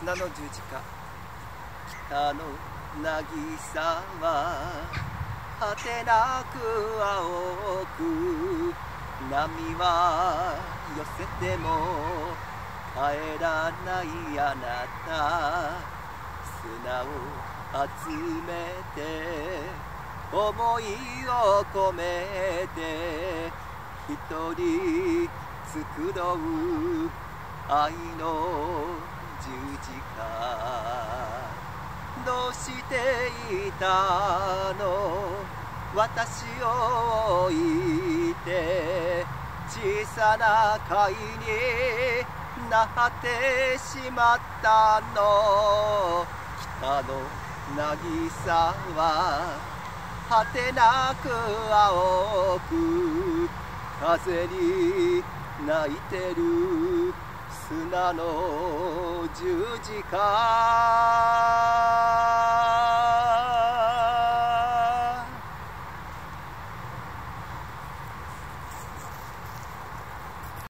砂の十字架。北の渚は果てなく青く、波は寄せても帰らないあなた。砂を集めて思いを込めて一人作ろう愛の十字架。どうしていたの私を置いて、小さな貝になってしまったの。北の渚は果てなく青く、風に泣いてる砂の十字架。